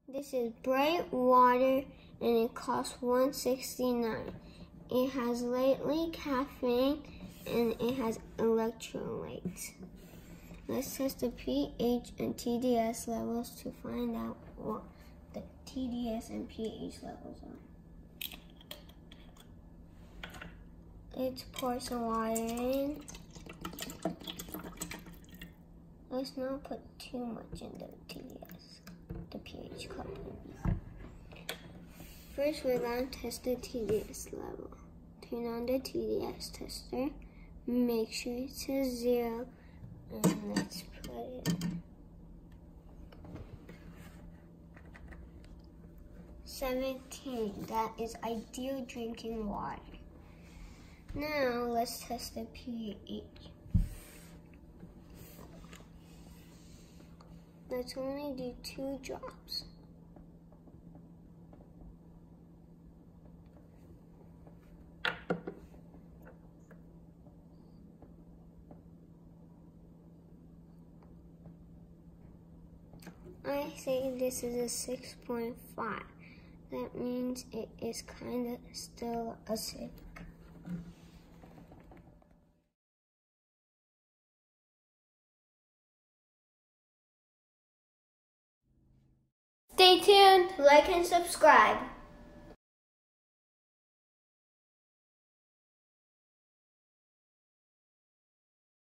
This is BriteWater and it costs $1.69. It has lightly caffeine and it has electrolytes. Let's test the pH and TDS levels to find out what the TDS and pH levels are. Let's pour some water in. Let's not put too much in the TDS, the pH cup. First, we're going to test the TDS level. Turn on the TDS tester. Make sure it says 0. And let's put it in. 17. That is ideal drinking water. Now, let's test the pH. Let's only do 2 drops. I say this is a 6.5. That means it is kind of still acidic. Stay tuned. Like and subscribe.